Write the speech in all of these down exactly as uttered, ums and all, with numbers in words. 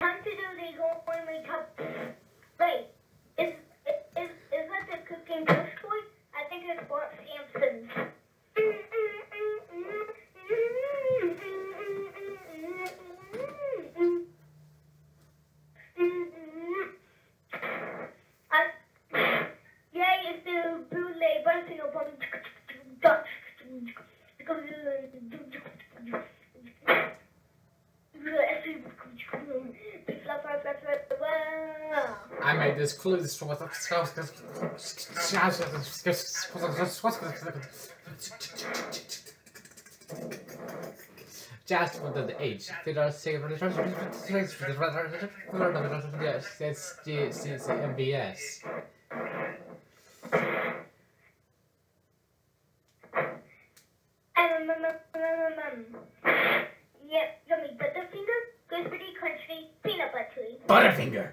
Time to do the Goanimate top. Wait, is, is, is that the cooking ghost toy? I think it's Bart Simpson's. I made this clue. Just with the H. Yes, it's it's M B S. Yep, yummy Butterfinger, crispy, crunchy, peanut buttery. Butterfinger!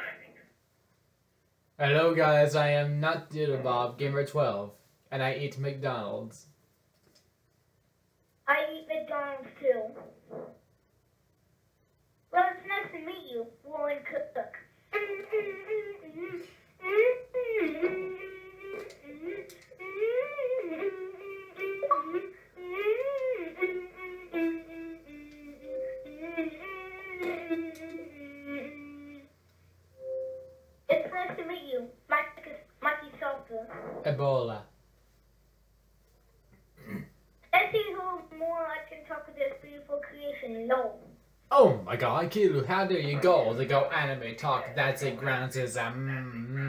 Hello guys, I am not Doodle Bob, Gamer twelve, and I eat McDonald's. I eat McDonald's too. Well, it's nice to meet you, Warren Cook. It's nice to meet you, Mikey Salter. Ebola. Let's see who more I can talk with this beautiful creation. No. Oh my god, Kilu, how do you go? The Goanimate talk, that's it, grounds is um.